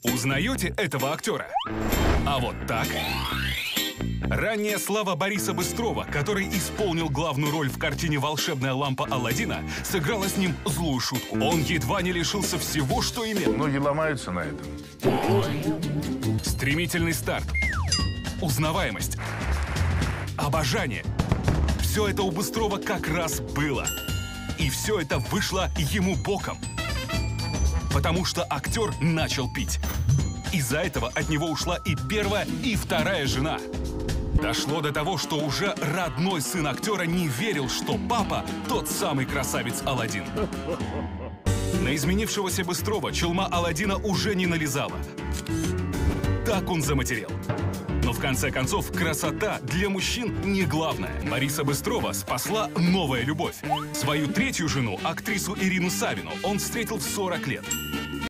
Узнаете этого актера? А вот так. Ранняя слава Бориса Быстрова, который исполнил главную роль в картине «Волшебная лампа Аладдина», сыграла с ним злую шутку. Он едва не лишился всего, что имел. Многие ломаются на этом. Стремительный старт, узнаваемость, обожание. Все это у Быстрова как раз было. И все это вышло ему боком. Потому что актер начал пить. Из-за этого от него ушла и первая, и вторая жена. Дошло до того, что уже родной сын актера не верил, что папа тот самый красавец Аладдин. На изменившегося Быстрова челма Аладдина уже не налезала. Так он заматерел. Но в конце концов, красота для мужчин не главное. Бориса Быстрова спасла новая любовь. Свою третью жену, актрису Ирину Савину, он встретил в 40 лет.